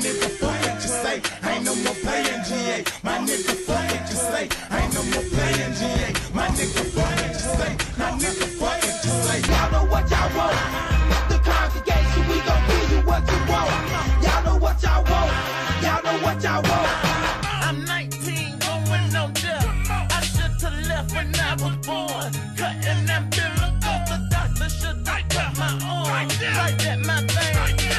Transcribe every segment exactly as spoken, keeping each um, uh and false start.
nigga, fuck what you say. Ain't no more playing G A. My nigga, fuck what you say. Ain't no more playing G A. My nigga, fuck what you say. My nigga, fuck what you say. Y'all know what y'all want. The congregation, we gon' give you what you want. Y'all know what y'all want. Y'all know what y'all want. I'm nineteen, going on death. I should've left when I was born. Cutting them bill, the doctor should have cut my arm. Right at my thing.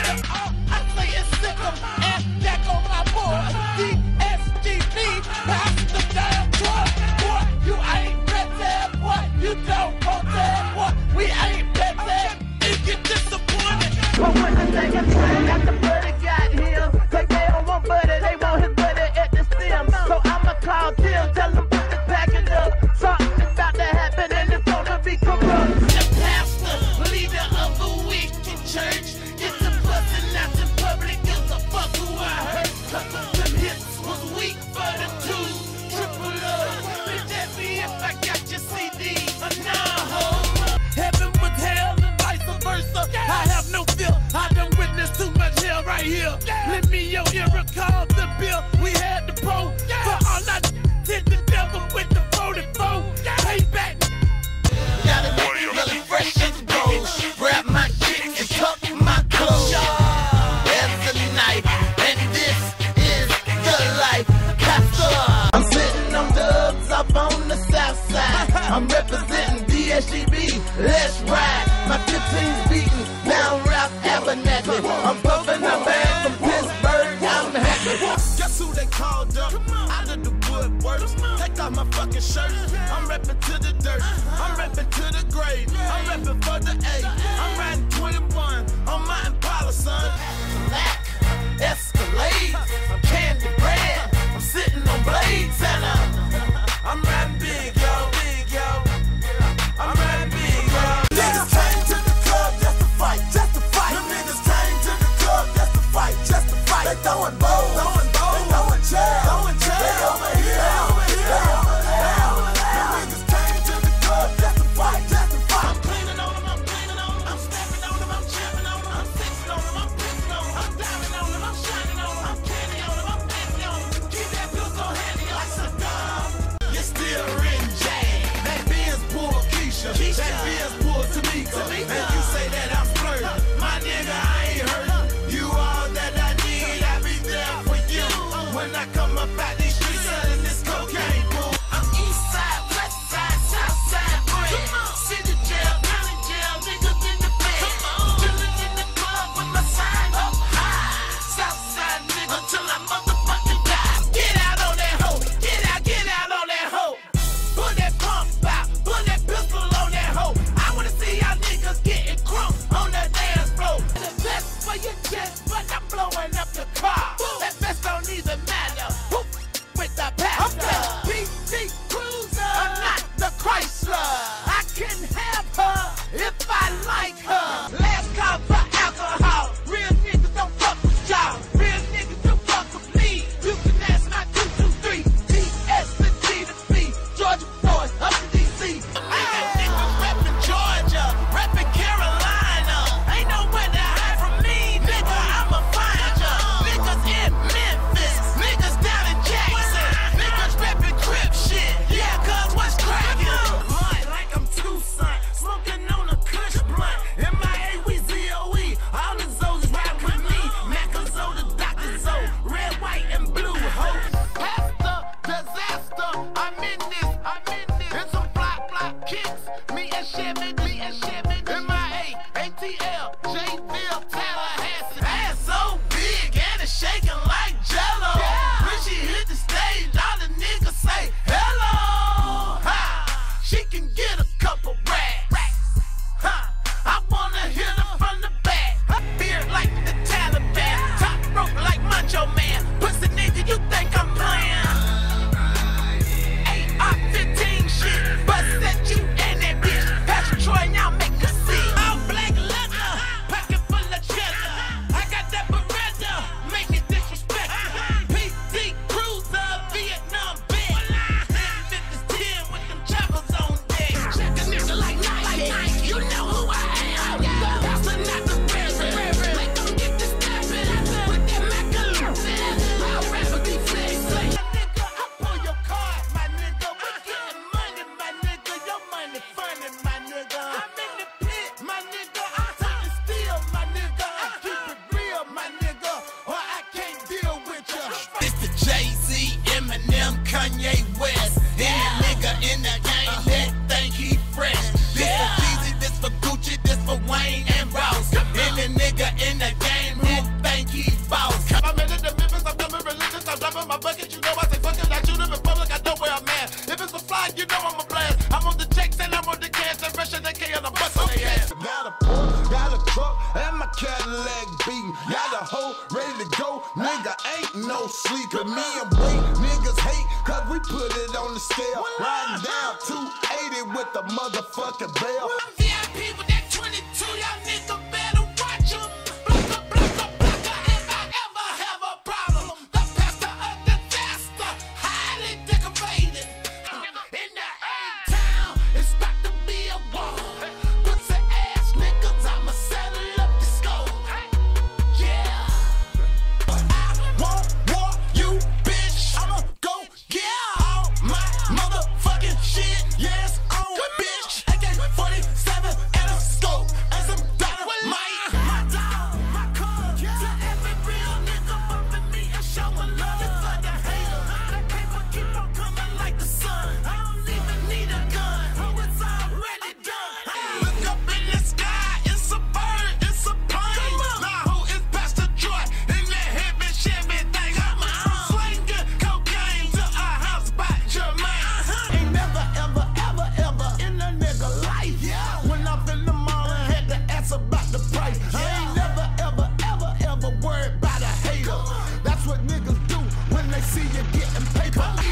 I say it's sick of and back on my board. D S G B, pass the damn drug. Boy, you ain't ready, boy. You don't want that, boy. We ain't ready. You get disappointed. But when the second time after Buddy got here, like they don't want Buddy, they want his buddy at the stem. So I'ma call Tim, tell him put the package up. Something about to happen and it's gonna be corrupt. The pastor, leader of the wicked church, gets a bustin' out in public, gives a fuck who I heard. Cause them hits was weak for the two, triple love. Would that be if I got your C D or nah? Heaven with hell and vice versa. I have no fear, I done witnessed too much hell right here. Lend me your ear, recall the bill we had to pull. For all I did the devil with the forty-four. Payback. Gotta make it really fresh and gold. Grab my shit and tuck my clothes. There's a knife, and this is the life. Castle. I'm sitting on dubs up on the south side. I'm representing D S G B. Let's ride. My fifteen's beating down Ralph Abernathy. I'm puffing a bag from Pittsburgh. I'm happy. Guess who they called up? Out of the woodworks. Take off my fucking shirt. I'm reppin' to the dirt. I'm reppin' to the grave. I'm reppin' for the A. I'm riding twenty-one on my Impala, son. Black Escalade. I'm candy bread. I'm sitting on blades and I'm, I'm riding big, yo. Big, yo. I'm riding big, yo. Niggas came to the club just to fight, just to fight. Them niggas came to the club just to fight, just to fight. They throwing bowls, Throwing bowls. they throwing chairs, Throwing chairs. They over here, They over here. they over there. Them niggas came to the club just to fight, just to fight. I'm cleaning on them, I'm cleaning on them, I'm stepping on them, I'm chipping on them, I'm fixing on them, I'm pissing on them, I'm diving on them, I'm shining on them, I'm candy on them, I'm busy on them. Keep that pistol handy like Saddam. You still written jazz. That Benz pull Keisha. That Benz pull Tamika. And you say that I'm flirting. My nigga, I ain't hurt. You all that I need, I be there for you. When I come up out these streets, selling this cocaine, boo. I'm east side, west side, south side, bread. City jail, county jail, niggas in the bed. Chillin' in the club with my sign up high. South side nigga until I motherfucking die. Get out on that hoe, get out, get out on that hoe. Put that pump out, put that pistol on that hoe. I wanna see y'all niggas getting crunk on the dance floor. The best for your chest, but I'm blowing up the car. That best don't even matter. Who with the pastor? I'm the B T Cruiser, I'm not the Chrysler. I can have her if I like her. Last call for alcohol. Real niggas don't fuck with y'all. Real niggas don't fuck with me. You can ask my two two three. D S to G to B. Georgia boys up to D C. I got niggas reppin' Georgia, reppin' Carolina. Ain't nowhere to hide from me, nigga. I'ma find ya. Niggas in Memphis, niggas down in Jackson, niggas reppin' Crip shit. Yeah, cuz what's crackin'? Blunt like I'm Tucson, smoking on a Kush blunt. M I A, we Z O E. All the Zoes ride with me. Macazo, the Doctor Zo, red, white, and blue. Ho, pastor, disaster. I'm in this, I'm in this. And some block, block kicks. Me and Chevy, me and Chevy. M I A, A T L, J-Ville, Tallahassee. Ass so big and it's shaking like Jello. When she hit the stage, all the niggas say hello. Ha, she can get a couple racks. Ha, I wanna hit her from the back. Her beard like the Taliban, top rope like Macho Man. Pussy nigga, you think I'm playing? A R fifteen shit, bust at you and that bitch. Patrick Troy, now make a scene. All black leather, pocket full of cheddar. I got that Beretta, make it disrespectful. and my Cadillac beating. Got a hoe ready to go, nigga ain't no sleeping. Me and wait, niggas hate, cause we put it on the scale. Riding down two eighty with the motherfucking bell. I'm V I P with that twenty-two, y'all nigga better watch 'em. Blocker, blocker, blocker, if I ever have a problem. The pastor of the disaster, highly decorated. In the A-town, it's about to be a war. Pussy ass niggas, I'ma settle up the score. Yeah. I won't war you, bitch. I'ma go get all my motherfucking shit. Yes, on bitch. A K forty-seven and a scope and some dynamite. My dog, my cuz, to every real nigga bumping me and showing love. It's for the hater. The paper keep on coming like the sun. I don't even need a gun. Oh, it's already done. Look up in the sky, it's a bird, it's a plane. Now who is Pastor Joy in that heavy Chevy thing? I'm slinging cocaine to a house by Jermaine. Ain't never, ever, ever, ever in a nigga life. When I'm in the mall and had to ask about the price. I ain't never, ever, ever, ever worried about a hater. That's what niggas do when they see you getting paper.